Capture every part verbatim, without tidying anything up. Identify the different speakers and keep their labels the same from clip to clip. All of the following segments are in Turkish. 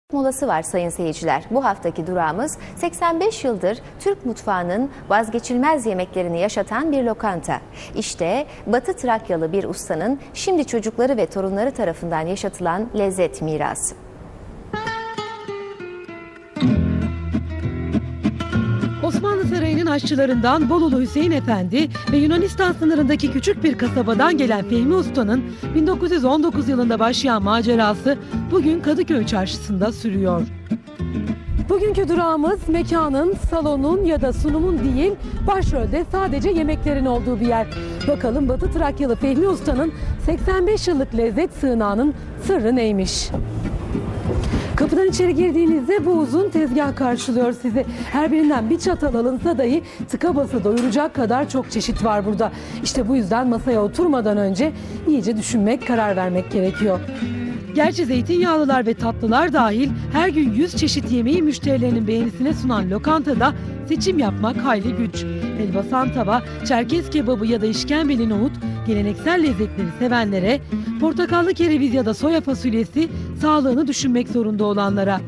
Speaker 1: Molası var sayın seyirciler. Bu haftaki durağımız seksen beş yıldır Türk mutfağının vazgeçilmez yemeklerini yaşatan bir lokanta. İşte Batı Trakyalı bir ustanın şimdi çocukları ve torunları tarafından yaşatılan lezzet mirası.
Speaker 2: Osmanlı Sarayı'nın aşçılarından Bolulu Hüseyin Efendi ve Yunanistan sınırındaki küçük bir kasabadan gelen Fehmi Usta'nın bin dokuz yüz on dokuz yılında başlayan macerası bugün Kadıköy Çarşısı'nda sürüyor. Bugünkü durağımız mekanın, salonun ya da sunumun değil, başrolde sadece yemeklerin olduğu bir yer. Bakalım Batı Trakyalı Fehmi Usta'nın seksen beş yıllık lezzet sığınağının sırrı neymiş? Kapıdan içeri girdiğinizde bu uzun tezgah karşılıyor sizi. Her birinden bir çatal alınsa dahi tıka basa doyuracak kadar çok çeşit var burada. İşte bu yüzden masaya oturmadan önce iyice düşünmek, karar vermek gerekiyor. Gerçi zeytinyağlılar ve tatlılar dahil her gün yüz çeşit yemeği müşterilerinin beğenisine sunan lokantada seçim yapmak hayli güç. Elbasan tava, Çerkez kebabı ya da işkembeli nohut geleneksel lezzetleri sevenlere, portakallı kereviz ya da soya fasulyesi sağlığını düşünmek zorunda olanlara.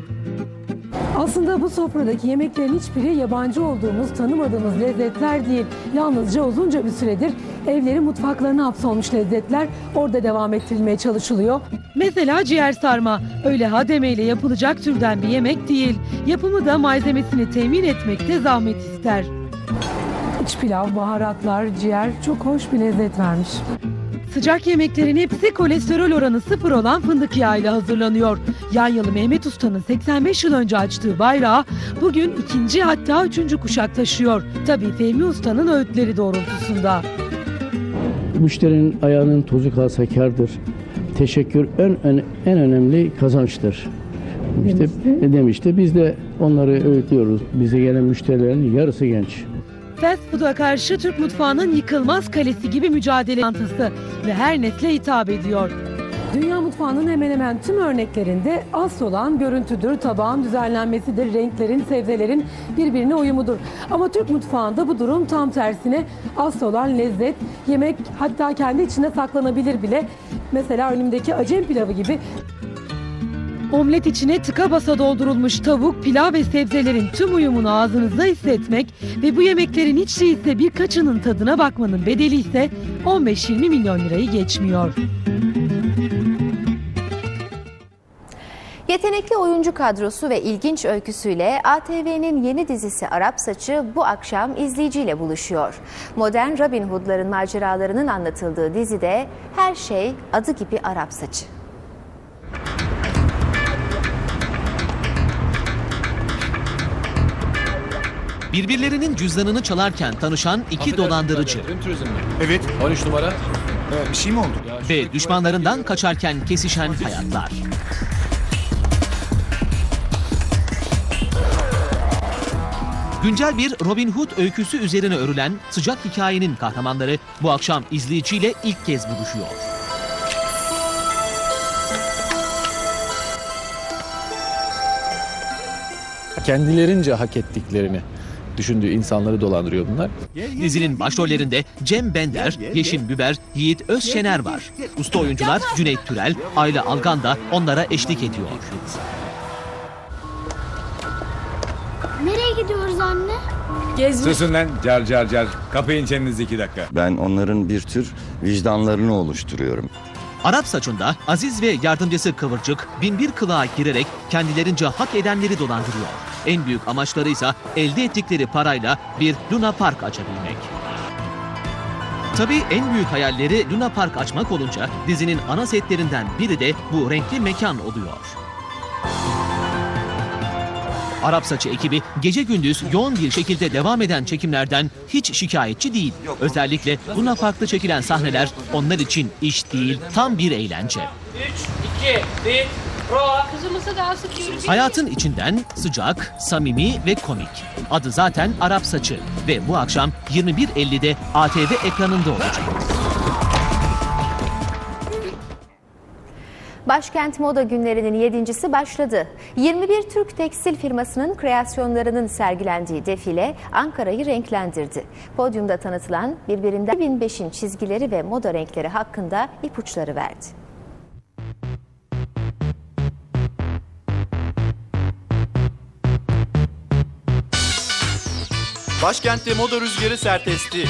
Speaker 2: Aslında bu sofradaki yemeklerin hiçbiri yabancı olduğumuz, tanımadığımız lezzetler değil. Yalnızca uzunca bir süredir evlerin mutfaklarına hapsolmuş lezzetler orada devam ettirilmeye çalışılıyor. Mesela ciğer sarma. Öyle hademeyle yapılacak türden bir yemek değil. Yapımı da malzemesini temin etmekte zahmet ister. İç pilav, baharatlar, ciğer çok hoş bir lezzet vermiş. Sıcak yemeklerin hepsi kolesterol oranı sıfır olan fındık yağıyla hazırlanıyor. Yanyalı Mehmet Usta'nın seksen beş yıl önce açtığı bayrağı bugün ikinci hatta üçüncü kuşak taşıyor. Tabii Fehmi Usta'nın öğütleri doğrultusunda.
Speaker 3: Müşterinin ayağının tozu kalsa kârdır. Teşekkür en, en, en önemli kazançtır. İşte demişti. Biz de onları öğütlüyoruz. Bize gelen müşterilerin yarısı genç.
Speaker 2: Fast food'a karşı Türk mutfağının yıkılmaz kalesi gibi mücadele çantası ve her nesle hitap ediyor. Dünya mutfağının hemen hemen tüm örneklerinde asıl olan görüntüdür, tabağın düzenlenmesidir, renklerin, sebzelerin birbirine uyumudur. Ama Türk mutfağında bu durum tam tersine, asıl olan lezzet, yemek hatta kendi içinde saklanabilir bile. Mesela önümdeki Acem pilavı gibi. Omlet içine tıka basa doldurulmuş tavuk, pilav ve sebzelerin tüm uyumunu ağzınızda hissetmek ve bu yemeklerin hiç değilse birkaçının tadına bakmanın bedeli ise on beş yirmi milyon lirayı geçmiyor.
Speaker 1: Yetenekli oyuncu kadrosu ve ilginç öyküsüyle A T V'nin yeni dizisi Arap Saçı bu akşam izleyiciyle buluşuyor. Modern Robin Hood'ların maceralarının anlatıldığı dizide her şey adı gibi Arap Saçı.
Speaker 4: Birbirlerinin cüzdanını çalarken tanışan iki dolandırıcı.
Speaker 5: Evet. on üç numara. Ee, bir şey mi oldu?
Speaker 4: Ve düşmanlarından kaçarken kesişen hayatlar. Güncel bir Robin Hood öyküsü üzerine örülen sıcak hikayenin kahramanları bu akşam izleyiciyle ilk kez buluşuyor.
Speaker 6: Kendilerince hak ettiklerini düşündüğü insanları dolandırıyor bunlar.
Speaker 4: Dizinin başrollerinde Cem Bender, Yeşim Büber, Yiğit Özşener var. Usta oyuncular Cüneyt Türel, Ayla Algan da onlara eşlik ediyor.
Speaker 7: Nereye gidiyoruz anne?
Speaker 5: Gezmek. Susun lan car car car. Kapayın çenenizi iki dakika.
Speaker 8: Ben onların bir tür vicdanlarını oluşturuyorum.
Speaker 4: Arap Saçı'nda Aziz ve yardımcısı Kıvırcık binbir kılığa girerek kendilerince hak edenleri dolandırıyor. En büyük amaçları ise elde ettikleri parayla bir Luna Park açabilmek. Tabii en büyük hayalleri Luna Park açmak olunca dizinin ana setlerinden biri de bu renkli mekan oluyor. Arap Saçı ekibi gece gündüz yoğun bir şekilde devam eden çekimlerden hiç şikayetçi değil. Özellikle Luna Park'ta çekilen sahneler onlar için iş değil, tam bir eğlence.
Speaker 9: üç, iki, bir, Kızımızı daha sık yürüyecek.
Speaker 4: Hayatın içinden sıcak, samimi ve komik. Adı zaten Arap Saçı ve bu akşam yirmi bir ellide A T V ekranında olacak.
Speaker 1: Başkent Moda Günleri'nin yedincisi başladı. yirmi bir Türk tekstil firmasının kreasyonlarının sergilendiği defile Ankara'yı renklendirdi. Podyumda tanıtılan birbirinden iki bin beşin çizgileri ve moda renkleri hakkında ipuçları verdi.
Speaker 7: Başkentte moda rüzgarı sert esti.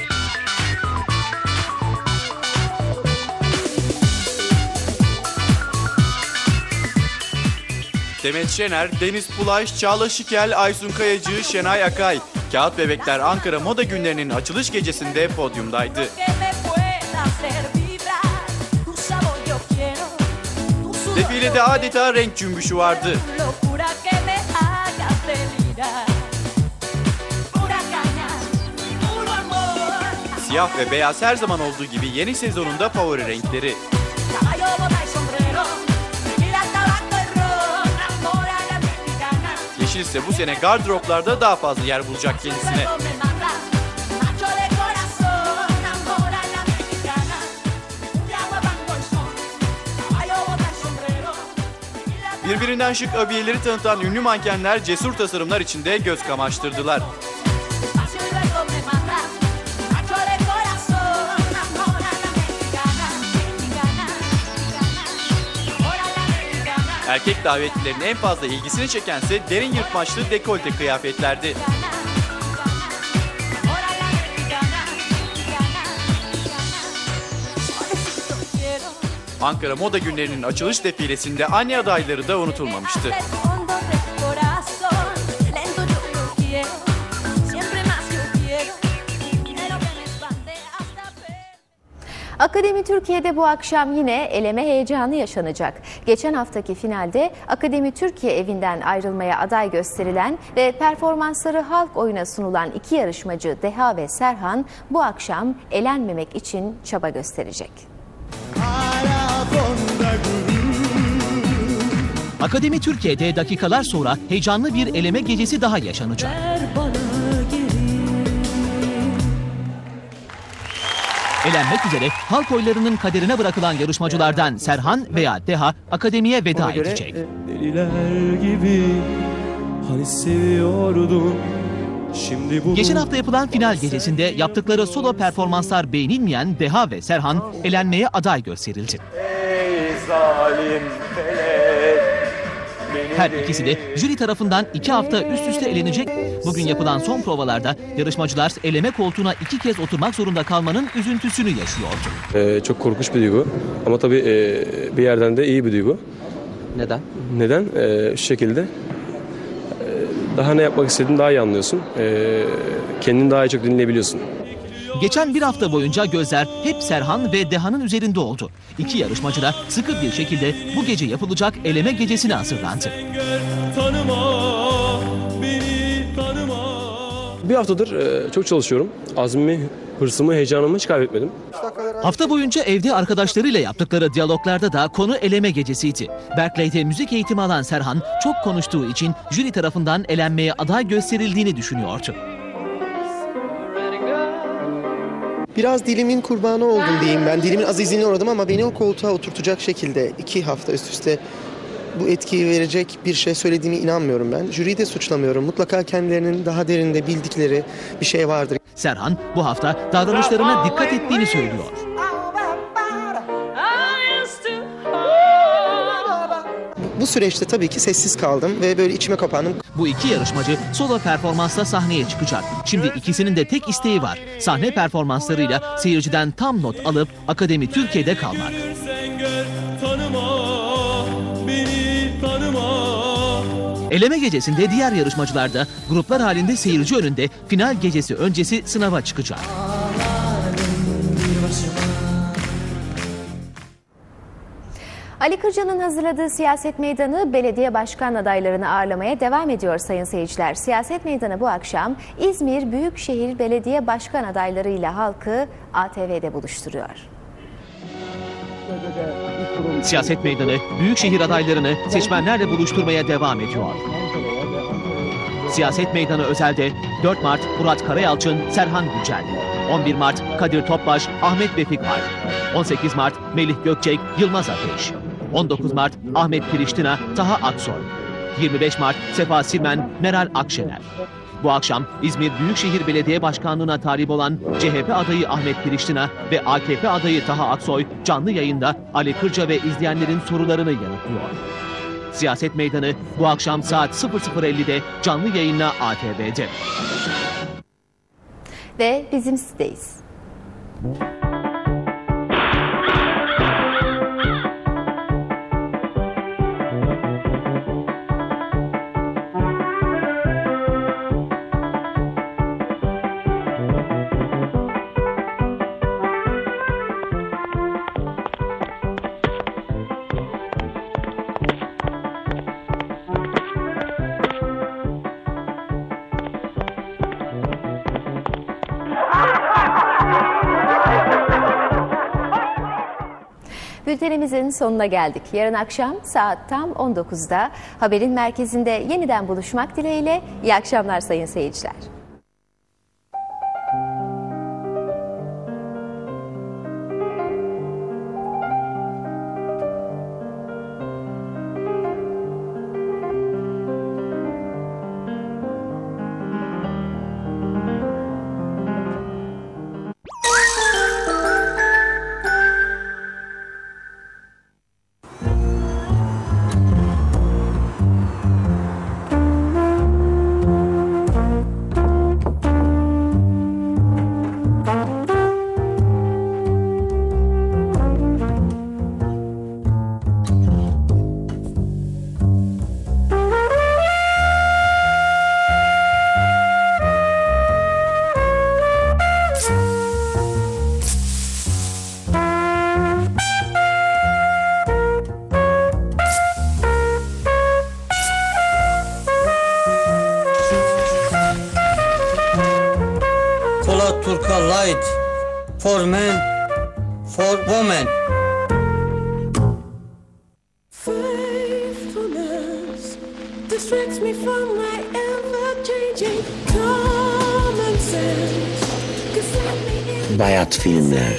Speaker 7: Demet Şener, Deniz Pulaş, Çağla Şikel, Aysun Kayacı, Şenay Akay. Kağıt Bebekler Ankara Moda Günleri'nin açılış gecesinde podyumdaydı. Defilede adeta renk cümbüşü vardı. Siyah ve beyaz her zaman olduğu gibi yeni sezonunda favori renkleri. Yeşil ise bu sene gardıroplarda daha fazla yer bulacak kendisine. Birbirinden şık abiyeleri tanıtan ünlü mankenler cesur tasarımlar içinde göz kamaştırdılar. Erkek davetlilerin en fazla ilgisini çekense derin yırtmaçlı dekolte kıyafetlerdi. Ankara Moda Günleri'nin açılış defilesinde anne adayları da unutulmamıştı.
Speaker 1: Akademi Türkiye'de bu akşam yine eleme heyecanı yaşanacak. Geçen haftaki finalde Akademi Türkiye evinden ayrılmaya aday gösterilen ve performansları halk oyuna sunulan iki yarışmacı Deha ve Serhan bu akşam elenmemek için çaba gösterecek.
Speaker 4: Akademi Türkiye'de dakikalar sonra heyecanlı bir eleme gecesi daha yaşanacak. Elenmek üzere halk oylarının kaderine bırakılan yarışmacılardan Serhan veya Deha akademiye veda edecek.
Speaker 10: Deliler gibi hani seviyordum. Şimdi bu
Speaker 4: Geçen hafta yapılan final gecesinde yaptıkları solo performanslar beğenilmeyen Deha ve Serhan elenmeye aday gösterildi.
Speaker 10: Ey zalim felek,
Speaker 4: her ikisi de jüri tarafından iki hafta üst üste elenecek. Bugün yapılan son provalarda yarışmacılar eleme koltuğuna iki kez oturmak zorunda kalmanın üzüntüsünü yaşıyordu.
Speaker 11: Ee, çok korkunç bir duygu ama tabii e, bir yerden de iyi bir duygu.
Speaker 4: Neden?
Speaker 11: Neden? Ee, şu şekilde. Daha ne yapmak istediğini daha iyi anlıyorsun. Ee, kendini daha çok dinleyebiliyorsun.
Speaker 4: Geçen bir hafta boyunca gözler hep Serhan ve Deha'nın üzerinde oldu. İki yarışmacı da sıkı bir şekilde bu gece yapılacak eleme gecesine hazırlandı.
Speaker 10: Tanıma, beni tanıma.
Speaker 11: Bir haftadır e, çok çalışıyorum. Azmimi, hırsımı, heyecanımı hiç kaybetmedim.
Speaker 4: Hafta boyunca evde arkadaşlarıyla yaptıkları diyaloglarda da konu eleme gecesiydi. Berkeley'de müzik eğitimi alan Serhan çok konuştuğu için jüri tarafından elenmeye aday gösterildiğini düşünüyordu.
Speaker 12: Biraz dilimin kurbanı oldum diyeyim ben. Dilimin azizliğine uğradım ama beni o koltuğa oturtacak şekilde iki hafta üst üste bu etkiyi verecek bir şey söylediğime inanmıyorum ben. Jüriyi de suçlamıyorum. Mutlaka kendilerinin daha derinde bildikleri bir şey vardır.
Speaker 4: Serhan bu hafta davranışlarına dikkat ettiğini söylüyor.
Speaker 12: Bu süreçte tabii ki sessiz kaldım ve böyle içime kapandım.
Speaker 4: Bu iki yarışmacı solo performansla sahneye çıkacak. Şimdi ikisinin de tek isteği var. Sahne performanslarıyla seyirciden tam not alıp Akademi Türkiye'de kalmak. Eleme gecesinde diğer yarışmacılar da gruplar halinde seyirci önünde final gecesi öncesi sınava çıkacak.
Speaker 1: Ali Kırca'nın hazırladığı Siyaset Meydanı belediye başkan adaylarını ağırlamaya devam ediyor sayın seyirciler. Siyaset Meydanı bu akşam İzmir Büyükşehir Belediye Başkan adaylarıyla halkı A T V'de buluşturuyor.
Speaker 4: Siyaset Meydanı Büyükşehir adaylarını seçmenlerle buluşturmaya devam ediyor. Siyaset Meydanı özelde dört Mart Murat Karayalçın, Serhan Yücel. on bir Mart Kadir Topbaş, Ahmet Vefik Alp. on sekiz Mart Melih Gökçek, Yılmaz Ateş. on dokuz Mart Ahmet Piriştina, Taha Aksoy. yirmi beş Mart Sefa Silmen, Meral Akşener. Bu akşam İzmir Büyükşehir Belediye Başkanlığı'na talip olan C H P adayı Ahmet Piriştina ve A K P adayı Taha Aksoy canlı yayında Ali Kırca ve izleyenlerin sorularını yanıtlıyor. Siyaset Meydanı bu akşam saat sıfır sıfır ellide canlı yayınla A T V'de.
Speaker 1: ve bizim siteyiz. Bültenimizin sonuna geldik. Yarın akşam saat tam on dokuzda haberin merkezinde yeniden buluşmak dileğiyle iyi akşamlar sayın seyirciler.
Speaker 13: Turka light for men, for women.
Speaker 14: Faithfulness distracts me from my ever-changing common sense.
Speaker 15: Bayat filmler,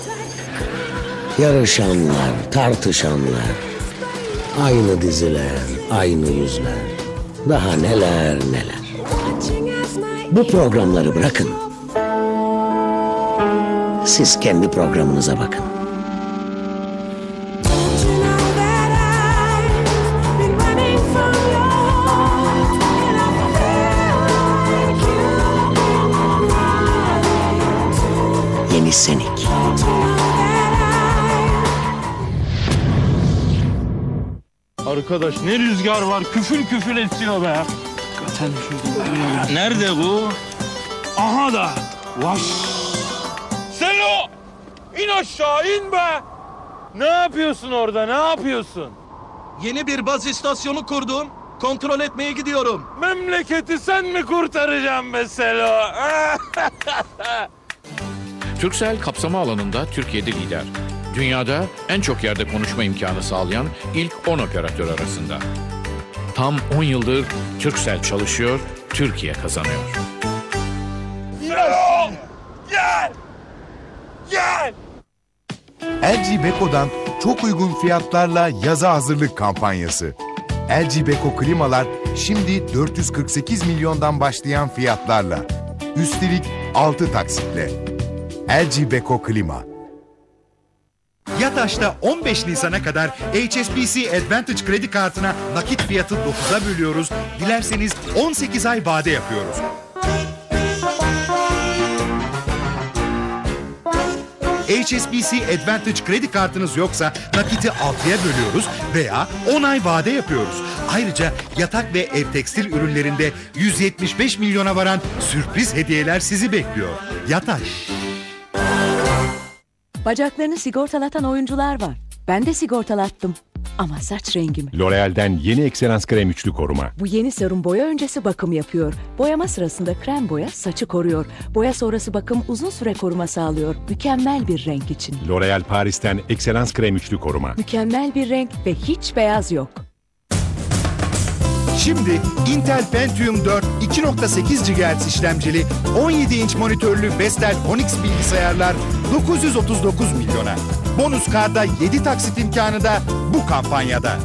Speaker 15: yarışanlar, tartışanlar, aynı diziler, aynı yüzler, daha neler neler. Bu programları bırakın. Siz kendi programınıza bakın. Yeni Senik.
Speaker 10: Arkadaş ne rüzgar var, küfür küfür esiyor be. Nerede bu? Aha da. Vaş. Selo! İn aşağı, in be! Ne yapıyorsun orada, ne yapıyorsun?
Speaker 16: Yeni bir baz istasyonu kurdum. Kontrol etmeye gidiyorum.
Speaker 10: Memleketi sen mi kurtaracaksın be Selo?
Speaker 17: Turkcell kapsama alanında Türkiye'de lider. Dünyada en çok yerde konuşma imkanı sağlayan ilk on operatör arasında. Tam on yıldır Turkcell çalışıyor, Türkiye kazanıyor.
Speaker 10: Selo! Gel! Gel!
Speaker 18: L G Beko'dan çok uygun fiyatlarla yaza hazırlık kampanyası. L G Beko klimalar şimdi dört yüz kırk sekiz milyondan başlayan fiyatlarla. Üstelik altı taksitle. L G Beko Klima.
Speaker 19: Yataş'ta on beş Nisan'a kadar H S B C Advantage kredi kartına nakit fiyatı dokuza bölüyoruz. Dilerseniz on sekiz ay vade yapıyoruz. H S B C Advantage kredi kartınız yoksa nakiti altıya bölüyoruz veya on ay vade yapıyoruz. Ayrıca yatak ve ev tekstil ürünlerinde yüz yetmiş beş milyona varan sürpriz hediyeler sizi bekliyor. Yataş.
Speaker 20: Bacaklarını sigortalatan oyuncular var. Ben de sigortalattım. Ama saç rengimi.
Speaker 21: L'Oreal'den yeni Excellence Krem üçlü koruma.
Speaker 20: Bu yeni serum boya öncesi bakım yapıyor. Boyama sırasında krem boya saçı koruyor. Boya sonrası bakım uzun süre koruma sağlıyor. Mükemmel bir renk için.
Speaker 21: L'Oreal Paris'ten Excellence Krem üçlü koruma.
Speaker 20: Mükemmel bir renk ve hiç beyaz yok.
Speaker 19: Şimdi Intel Pentium dört iki nokta sekiz gigahertz işlemcili on yedi inç monitörlü Vestel Onyx bilgisayarlar dokuz yüz otuz dokuz milyona. Bonus karda yedi taksit imkanı da bu kampanyada.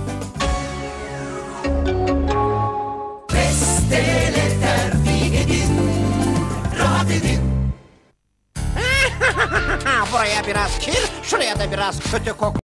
Speaker 14: Vestel'e terfi edin, rahat edin.
Speaker 22: Buraya biraz kir, şuraya da biraz kötü koku.